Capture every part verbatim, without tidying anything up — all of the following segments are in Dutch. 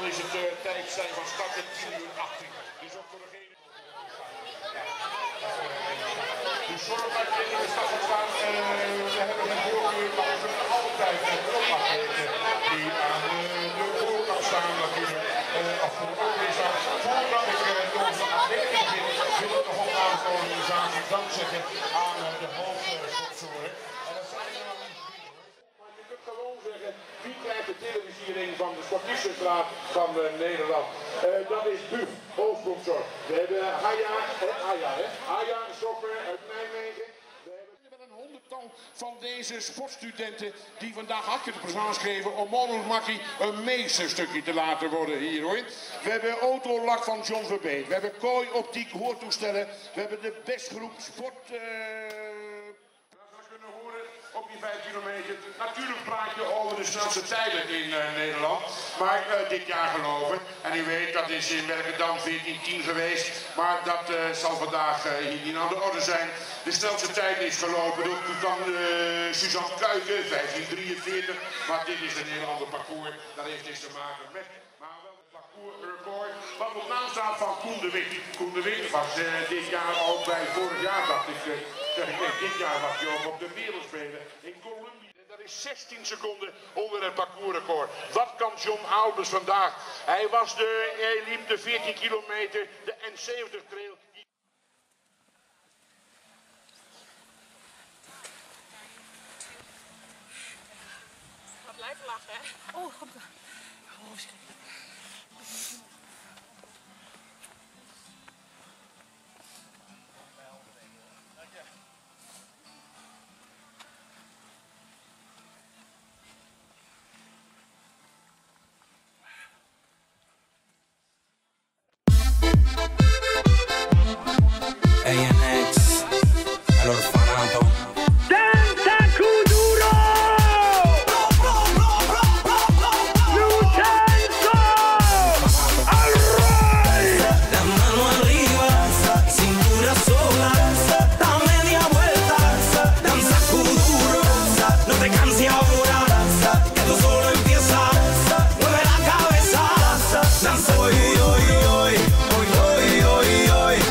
is het uh, tijd zijn van starten tien uur achttien. Dus ook voor degene. Dus zorg dat je in de stad staat. Uh, we hebben een voorkeur, maar we zullen altijd een loopafweten die aan uh, de voorkant staan natuurlijk. Uh, of voor ook is dat. Voordat ik uh, onze atleet begin, wil ik nog een aantal zaken dankzeggen aan uh, de hoofdsponsoren. En dat zijn er nog niet vier hoor. Maar je kunt gewoon zeggen, wie krijgt de televisiering van de Sportiefcentraat van uh, Nederland? Uh, dat is B U F, hoofdsponsor. We hebben Haya, eh, Haya, hè? Haya Software uit Nijmegen. We hebben wel een honderdtal van deze sportstudenten die vandaag acte de présence geven om Monus Makkie een meesterstukje te laten worden hier hoor. We hebben autolak van John Verbeet. We hebben Kooi Optiek hoortoestellen. We hebben de bestgroep sport. Uh... Op die vijf kilometer. Natuurlijk praat je over de snelste tijden in uh, Nederland. Maar uh, dit jaar geloven. En u weet, dat is in Werkendam veertien tien geweest. Maar dat uh, zal vandaag uh, hier niet aan de orde zijn. De snelste tijd is gelopen door dan uh, Suzanne Kuijken, vijftien drieënveertig. Maar dit is een heel ander parcours. Dat heeft niks te maken met. Maar wel het parcoursrecord. Wat op naam staat van Koen de Wit. Koen de Wit was uh, dit jaar al bij vorig jaar, dacht ik. Uh, Dit jaar was hij op de Wereldspelen in Colombia. Dat is zestien seconden onder het parcoursrecord. Wat kan John Albers vandaag? Hij, was de, hij liep de veertien kilometer, de N zeventig trail. Wat blijven lachen, hè? Oh, kom dan. Oh, schrik. A N X, al orfanato. Danza Kuduro! Lucenzo! Alright! La mano arriba, cintura sola, da media vuelta, danza Kuduro. No te canses ahora, que tú solo empieza. Mueve la cabeza, danza hoy, hoy, hoy, hoy, hoy, hoy, hoy.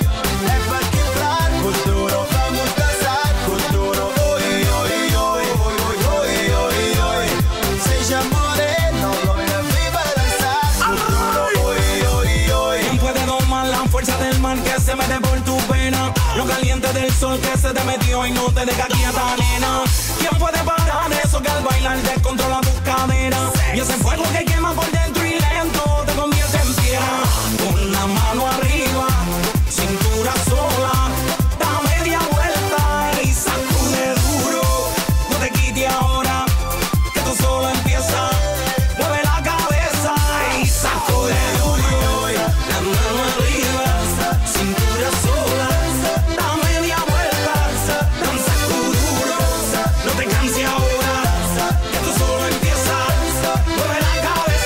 Se mete por tu pena, lo caliente del sol que se te metió y no te deja quieta, nena. ¿Quién puede parar eso que al bailar descontrola tus caderas? Y ese fuego que quema por dentro y lento te convierte en piedra. Con la mano arriba, cintura sola, da media vuelta y sacude duro. No te quites ahora, que tú solo empiezas. Mueve la cabeza y sacude duro. La mano arriba, cintura sola, da media vuelta, danza Kuduro. No te canses ahora, que tú solo empiezas. Mueve la cabeza.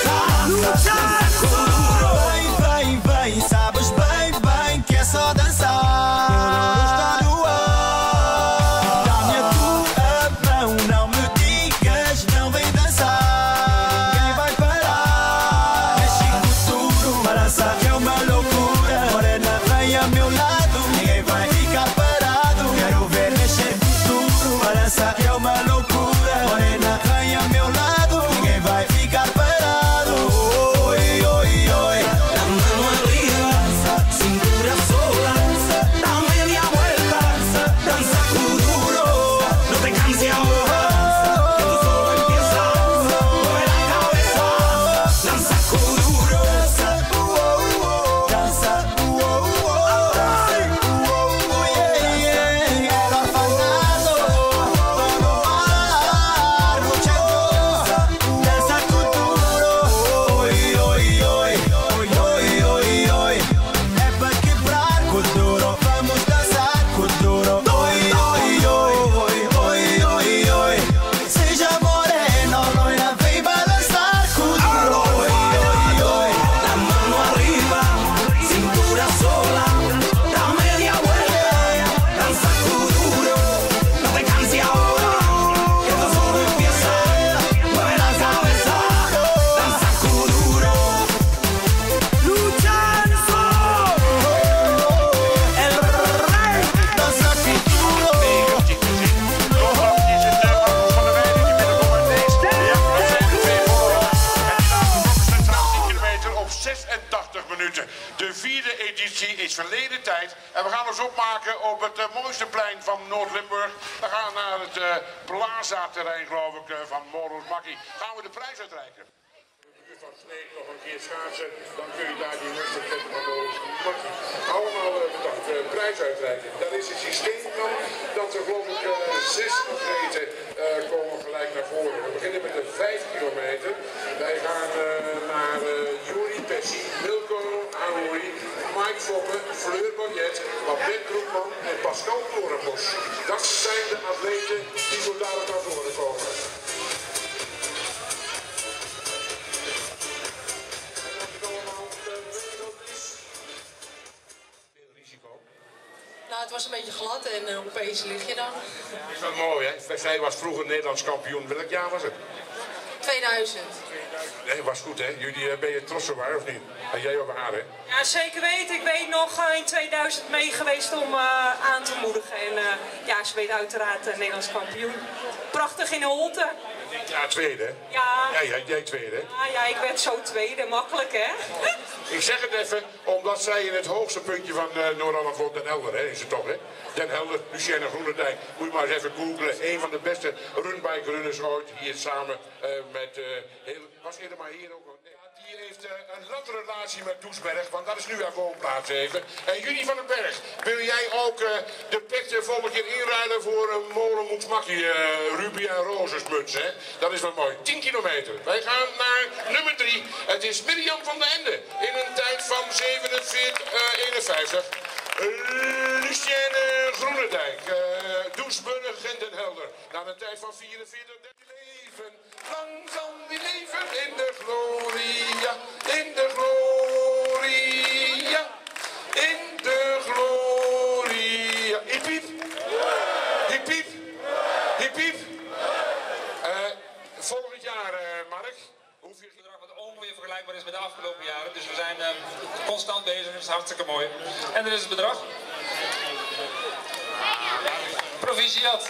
is verleden tijd. En we gaan ons opmaken op het uh, mooiste plein van Noord-Limburg. We gaan naar het uh, Plaza-terrein, geloof ik, uh, van Morus Makkie. Gaan we de prijs uitreiken. Van Sneek nog een keer schaatsen, dan kun je daar die rustig zetten van Morus Makkie. Allemaal uh, bedankt. Uh, prijs uitreiken. Dat is het systeem dan dat er geloof ik uh, zes atleten uh, komen gelijk naar voren. We beginnen met de vijf kilometer. Wij gaan uh, naar uh, Juri Pessi, Milko Aoui, Mike Foppe, Fleur Bonnet, Babette Broekman en Pascal Torenbos. Dat zijn de atleten die zo dadelijk naar voren komen. Nou, het was een beetje glad en uh, opeens lig je dan. Is dat mooi, hè? Zij was vroeger Nederlands kampioen. Welk jaar was het? tweeduizend. Nee, was goed, hè? Jullie, uh, ben je trots op haar of niet? En jij op haar, hè? Ja, zeker weten. Ik ben nog uh, in tweeduizend mee geweest om uh, aan te moedigen. En uh, ja, ze weet uiteraard uh, Nederlands kampioen. Prachtig in de Holte. Ja, tweede, hè? Ja. Ja, jij, jij tweede, hè? Ja, ja, ik werd zo tweede. Makkelijk, hè? Ik zeg het even, omdat zij in het hoogste puntje van uh, Noord-Holland woont, Den Helder, hè? Is het toch, hè? Den Helder, Lucienne Groenendijk. Moet je maar eens even googlen. Een van de beste runbike-runners ooit. Hier samen uh, met... Uh, heel, was eerder maar hier ook. Nee, die heeft uh, een latte relatie met Doesberg, want dat is nu haar woonplaats even. En Judy van den Berg, wil jij ook uh, de pet volgende keer inruilen voor een molenmoes makkie, uh, Ruby en Rozesmuts, hè? Dat is wel mooi. tien kilometer. Wij gaan naar nummer drie. Het is Mirjam van den Ende in een tijd van zevenenveertig eenenvijftig. Uh, Lucienne Groenendijk, uh, Doesburg en Den Helder. Na een tijd van vierenveertig leven. Langzaam die leven in de gloria, in de gloria, in de gloria. Hiep hiep, hiep hiep, hiep hiep. Uh, volgend jaar, uh, Mark, hoeveel bedrag wat ongeveer vergelijkbaar is met de afgelopen jaren. Dus we zijn uh, constant bezig, dat is hartstikke mooi. En dit is het bedrag. Proficiat.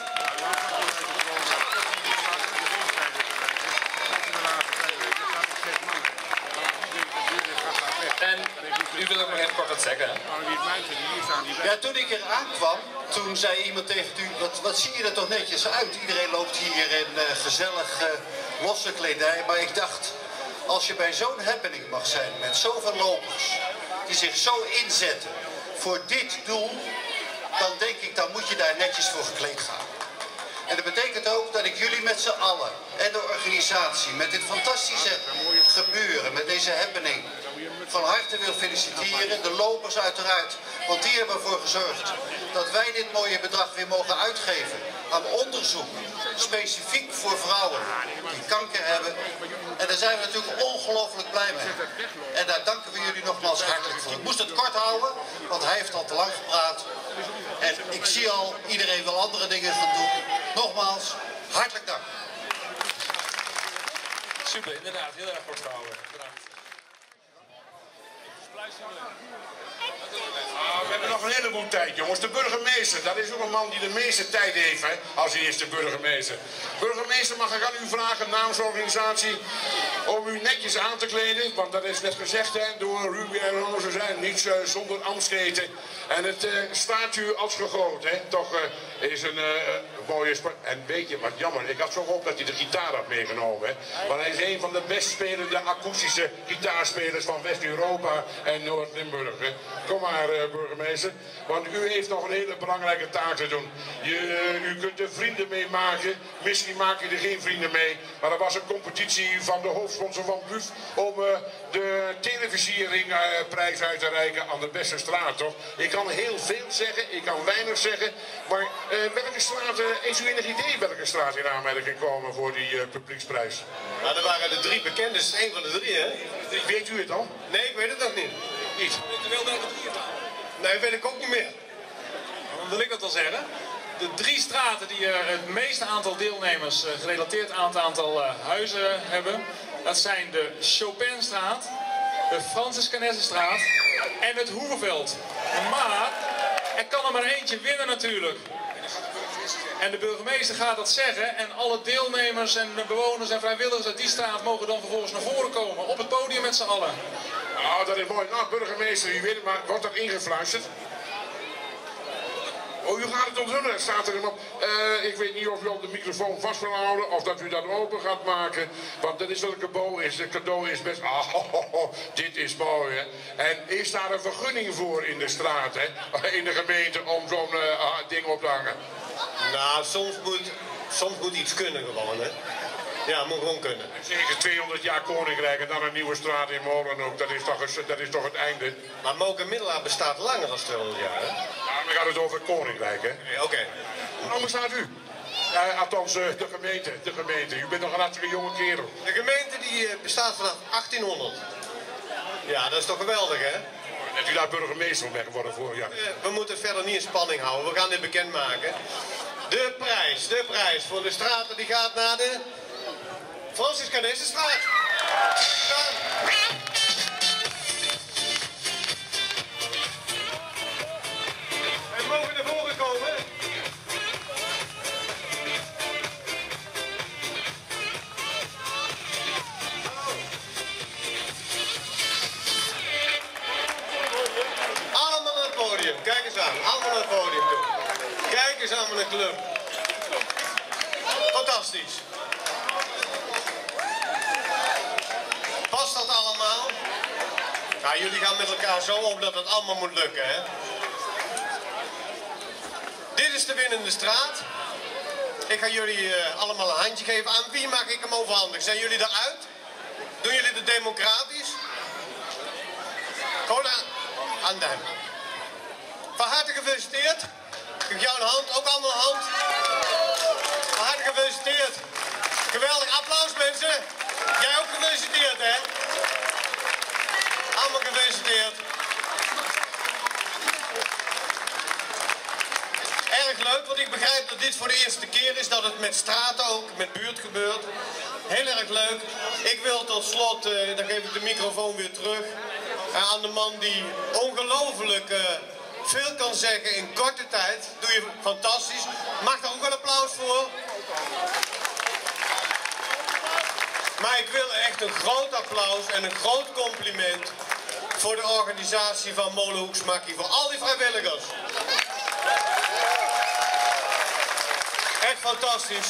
En u wil ook nog even kort wat zeggen, hè? Ja, toen ik er aankwam, toen zei iemand tegen u, wat, wat zie je er toch netjes uit? Iedereen loopt hier in uh, gezellig uh, losse kledij, maar ik dacht, als je bij zo'n happening mag zijn met zoveel lopers, die zich zo inzetten voor dit doel, dan denk ik, dan moet je daar netjes voor gekleed gaan. En dat betekent ook dat ik jullie met z'n allen en de organisatie met dit fantastische gebeuren, met deze happening, van harte wil feliciteren. De lopers uiteraard, want die hebben ervoor gezorgd dat wij dit mooie bedrag weer mogen uitgeven aan onderzoek, specifiek voor vrouwen die kanker hebben. En daar zijn we natuurlijk ongelooflijk blij mee. En daar danken we jullie nogmaals hartelijk voor. Ik moest het kort houden, want hij heeft al te lang gepraat. En ik zie al, iedereen wil andere dingen gaan doen. Nogmaals, hartelijk dank. Super, inderdaad, heel erg kort gehouden. Bedankt. Ah, we hebben nog een heleboel tijd, jongens. De burgemeester, dat is ook een man die de meeste tijd heeft, hè, als eerste burgemeester. Burgemeester, mag ik aan u vragen, namens de organisatie, om u netjes aan te kleden. Want dat is net gezegd, hè, door Ruby en Roze zijn, niets uh, zonder ambtsketen. En het uh, staat u als gegoten, hè. Toch uh, is een uh, mooie sport. En weet je wat jammer, ik had zo gehoopt dat hij de gitaar had meegenomen, hè. Maar hij is een van de best spelende akoestische gitaarspelers van West-Europa en Noord-Limburg, hè. Kom maar, uh, burgemeester, want u heeft nog een hele belangrijke taak te doen. Je, uh, u kunt er vrienden mee maken, misschien maak je er geen vrienden mee, maar er was een competitie van de hoofdsponsor van Buf om uh, de televisieringprijs uh, uit te reiken aan de beste straat, toch? Ik kan heel veel zeggen, ik kan weinig zeggen, maar uh, welke straat, uh, is u enig idee welke straat in aanmerking komen voor die uh, publieksprijs? Nou, er waren er drie bekend, dus één van de drie, hè? Weet u het al? Nee, ik weet het nog niet. Niet? Nee, weet ik ook niet meer. Dan wil ik het al zeggen. De drie straten die er het meeste aantal deelnemers gerelateerd aan het aantal huizen hebben, dat zijn de Chopinstraat, de Franciscanessenstraat en het Hoevenveld. Maar er kan er maar eentje winnen natuurlijk. En de burgemeester gaat dat zeggen en alle deelnemers en bewoners en vrijwilligers uit die straat mogen dan vervolgens naar voren komen. Op het podium met z'n allen. Nou, dat is mooi. Nou, burgemeester, u weet het, maar wordt dat ingefluisterd? Oh, u gaat het ontdoen, het staat er op. Uh, ik weet niet of u op de microfoon vast wil houden of dat u dat open gaat maken. Want dat is wat een cadeau is. Het cadeau is best... Oh, oh, oh, oh, dit is mooi, hè. En is daar een vergunning voor in de straat, hè? In de gemeente om zo'n uh, ding op te hangen? Nou, soms moet, soms moet iets kunnen gewoon, hè. Ja, moet gewoon kunnen. Zeker tweehonderd jaar koninkrijk en dan een nieuwe straat in Molenhoek. Dat is toch, een, dat is toch het einde? Maar Moken Middelaar bestaat langer dan tweehonderd jaar, hè? Ja, dan gaat het over het koninkrijk, hè? Nee, oké. Okay. Hoe bestaat u? Uh, althans, uh, de gemeente, de gemeente. U bent nog een hartstikke jonge kerel. De gemeente die uh, bestaat vanaf achttienhonderd. Ja, dat is toch geweldig, hè? Dat u daar burgemeester bent geworden vorig jaar. Uh, we moeten verder niet in spanning houden. We gaan dit bekendmaken. De prijs, de prijs voor de straten die gaat naar de Francis Canesenstraat. En mogen naar voren komen. Allemaal naar het podium. Kijk eens aan. Allemaal naar het podium toe. Kijk eens aan mijn club. Fantastisch. Past dat allemaal? Nou, jullie gaan met elkaar zo om dat het allemaal moet lukken, hè? Dit is de winnende straat. Ik ga jullie uh, allemaal een handje geven. Aan wie mag ik hem overhandigen? Zijn jullie eruit? Doen jullie het democratisch? Gewoon aan, aan hem. Van harte gefeliciteerd. Geef jou een hand, ook allemaal een hand. Van harte gefeliciteerd. Geweldig applaus, mensen. Jij ook gefeliciteerd, hè? Allemaal gefeliciteerd. Erg leuk, want ik begrijp dat dit voor de eerste keer is dat het met straten ook, met buurt gebeurt. Heel erg leuk. Ik wil tot slot, uh, dan geef ik de microfoon weer terug, uh, aan de man die ongelooflijk uh, veel kan zeggen in korte tijd. Doe je fantastisch. Mag daar ook wel applaus voor? Maar ik wil echt een groot applaus en een groot compliment voor de organisatie van Molenhoeksmakkie, voor al die vrijwilligers. Echt fantastisch.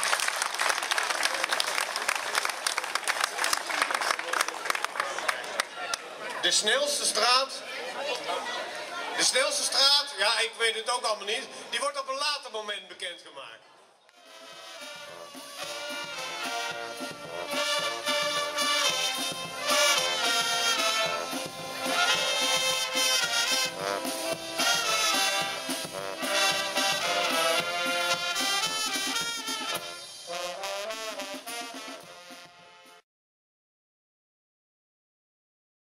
De snelste straat. De snelste straat, ja, ik weet het ook allemaal niet. Die wordt op een later moment bekendgemaakt.